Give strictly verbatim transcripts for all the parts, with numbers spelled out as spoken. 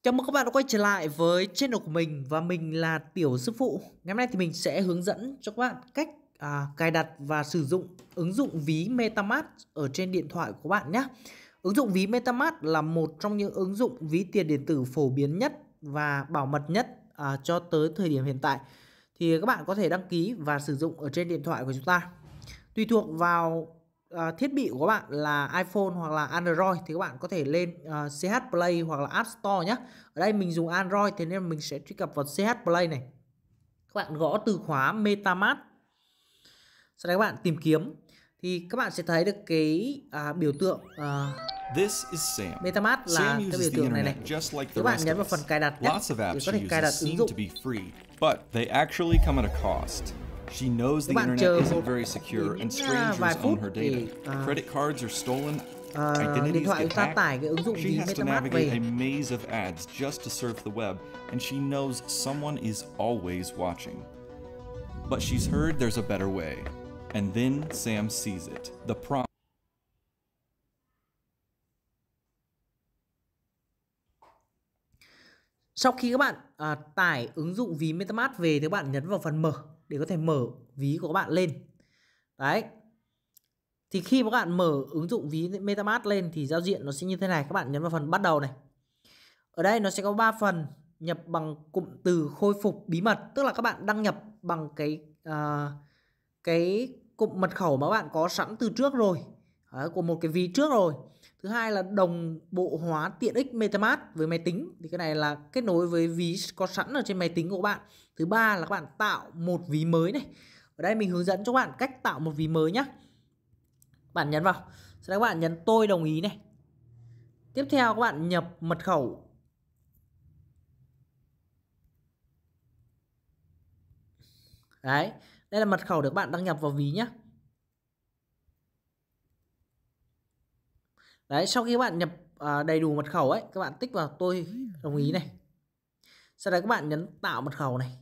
Chào mừng các bạn đã quay trở lại với channel của mình và mình là Tiểu Sư Phụ. Ngày hôm nay thì mình sẽ hướng dẫn cho các bạn cách à, cài đặt và sử dụng ứng dụng ví MetaMask ở trên điện thoại của bạn nhé. Ứng dụng ví MetaMask là một trong những ứng dụng ví tiền điện tử phổ biến nhất và bảo mật nhất à, cho tới thời điểm hiện tại. Thì các bạn có thể đăng ký và sử dụng ở trên điện thoại của chúng ta. Tùy thuộc vào uh, thiết bị của các bạn là iPhone hoặc là Android thì các bạn có thể lên uh, xê hát Play hoặc là App Store nhé. Ở đây mình dùng Android thế nên mình sẽ truy cập vào xê hát Play này. Các bạn gõ từ khóa MetaMask. Sau đó các bạn tìm kiếm thì các bạn sẽ thấy được cái uh, biểu tượng uh, This is Sam. MetaMask là Sam cái biểu uses the tượng này này. internet just like the Các bạn rest nhấn of vào us. phần cài đặt nhé. Lots of Để apps có she thể cài đặt uses ứng seem dụng. to be free, but they actually come at a cost. She knows the Các bạn internet chờ isn't một very secure đến and những, uh, vài strangers phút own her để, data. uh, Credit cards are stolen, uh, điện identities thoại get chúng ta hacked. tải cái ứng dụng She ví has to MetaMask navigate về. a maze of ads just to surf the web, and she knows someone is always watching. But she's heard there's a better way, and then Sam sees it. The prompt. Sau khi các bạn à, tải ứng dụng ví MetaMask về thì các bạn nhấn vào phần mở để có thể mở ví của các bạn lên. Đấy. Thì khi mà các bạn mở ứng dụng ví MetaMask lên thì giao diện nó sẽ như thế này. Các bạn nhấn vào phần bắt đầu này. Ở đây nó sẽ có ba phần: nhập bằng cụm từ khôi phục bí mật, tức là các bạn đăng nhập bằng cái à, cái cụm mật khẩu mà các bạn có sẵn từ trước rồi. Đấy, của một cái ví trước rồi. Thứ hai là đồng bộ hóa tiện ích MetaMask với máy tính, thì cái này là kết nối với ví có sẵn ở trên máy tính của các bạn. Thứ ba là các bạn tạo một ví mới này. Ở đây mình hướng dẫn cho các bạn cách tạo một ví mới nhé. Bạn nhấn vào, sau đó các bạn nhấn tôi đồng ý này. Tiếp theo các bạn nhập mật khẩu. Đấy, đây là mật khẩu để các bạn đăng nhập vào ví nhé. Đấy, sau khi các bạn nhập à, đầy đủ mật khẩu ấy, các bạn tích vào tôi đồng ý này. Sau đó các bạn nhấn tạo mật khẩu này.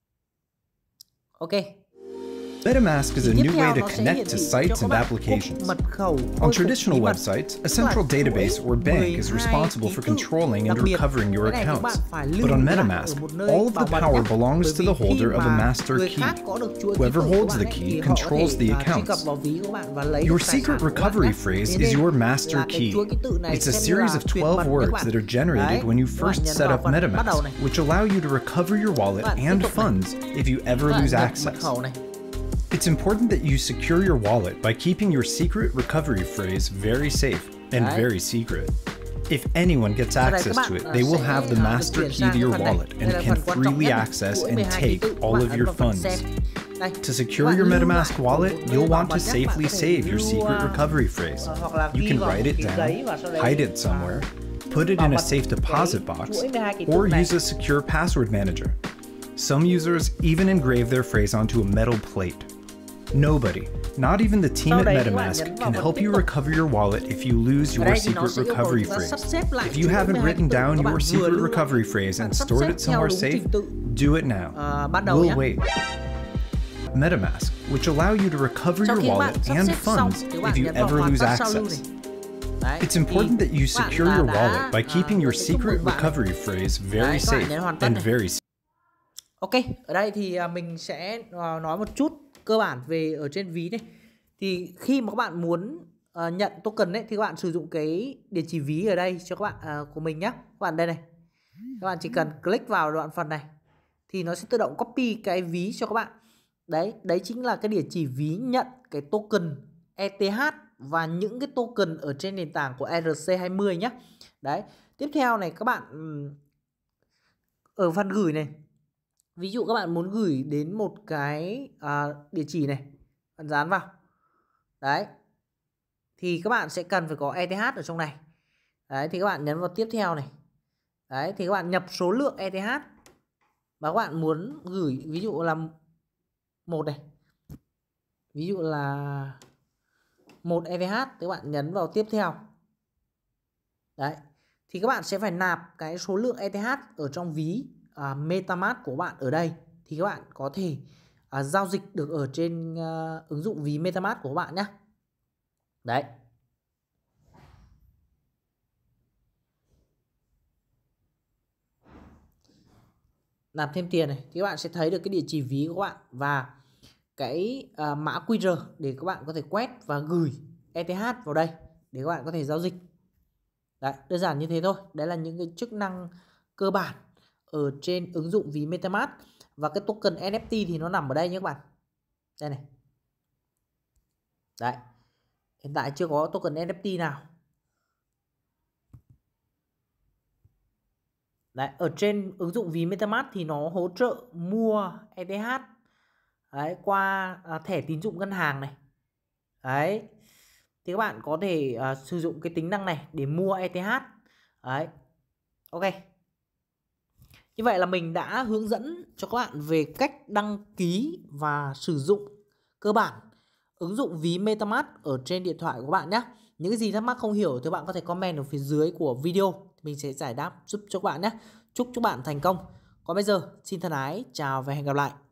Ok. MetaMask is a new way to connect to sites and applications. On traditional websites, a central database or bank is responsible for controlling and recovering your accounts. But on MetaMask, all of the power belongs to the holder of a master key. Whoever holds the key controls the accounts. Your secret recovery phrase is your master key. It's a series of twelve words that are generated when you first set up MetaMask, which allow you to recover your wallet and funds if you ever lose access. It's important that you secure your wallet by keeping your secret recovery phrase very safe and very secret. If anyone gets access to it, they will have the master key to your wallet and can freely access and take all of your funds. To secure your MetaMask wallet, you'll want to safely save your secret recovery phrase. You can write it down, hide it somewhere, put it in a safe deposit box, or use a secure password manager. Some users even engrave their phrase onto a metal plate. Nobody, not even the team at MetaMask, can help you recover your wallet if you lose your secret recovery phrase. If you haven't written down your secret recovery phrase and stored it somewhere safe, do it now. We'll wait. MetaMask, which allow you to recover your wallet and funds if you ever lose access. It's important that you secure your wallet by keeping your secret recovery phrase very safe and very secure. Ok, ở đây thì mình sẽ nói một chút cơ bản về ở trên ví này. Thì khi mà các bạn muốn uh, nhận token ấy, thì các bạn sử dụng cái địa chỉ ví ở đây cho các bạn uh, của mình nhé. Các bạn đây này, các bạn chỉ cần click vào đoạn phần này thì nó sẽ tự động copy cái ví cho các bạn. Đấy, đấy chính là cái địa chỉ ví nhận cái token e tê hát và những cái token ở trên nền tảng của e rờ xê hai mươi nhé. Đấy, tiếp theo này các bạn ở phần gửi này, ví dụ các bạn muốn gửi đến một cái à, địa chỉ này, bạn dán vào. Đấy. Thì các bạn sẽ cần phải có e tê hát ở trong này. Đấy, thì các bạn nhấn vào tiếp theo này. Đấy, thì các bạn nhập số lượng e tê hát mà các bạn muốn gửi, ví dụ là một này. Ví dụ là một e tê hát thì các bạn nhấn vào tiếp theo. Đấy. Thì các bạn sẽ phải nạp cái số lượng e tê hát ở trong ví uh, MetaMask của bạn ở đây thì các bạn có thể uh, giao dịch được ở trên uh, ứng dụng ví MetaMask của các bạn nhé. Đấy. nạp thêm tiền này thì các bạn sẽ thấy được cái địa chỉ ví của các bạn và cái uh, mã quy rờ để các bạn có thể quét và gửi e tê hát vào đây để các bạn có thể giao dịch. Đấy, đơn giản như thế thôi. Đấy là những cái chức năng cơ bản ở trên ứng dụng ví MetaMask. Và cái token en ép tê thì nó nằm ở đây nhé các bạn. Đây này. Đấy. Hiện tại chưa có token en ép tê nào. Đấy, ở trên ứng dụng ví MetaMask thì nó hỗ trợ mua e tê hát đấy, qua à, thẻ tín dụng ngân hàng này. Đấy. Thì các bạn có thể à, sử dụng cái tính năng này để mua e tê hát. Đấy. Ok. Như vậy là mình đã hướng dẫn cho các bạn về cách đăng ký và sử dụng cơ bản ứng dụng ví MetaMask ở trên điện thoại của các bạn nhé. Những cái gì thắc mắc không hiểu thì bạn có thể comment ở phía dưới của video. Mình sẽ giải đáp giúp cho các bạn nhé. Chúc các bạn thành công. Còn bây giờ, xin thân ái, chào và hẹn gặp lại.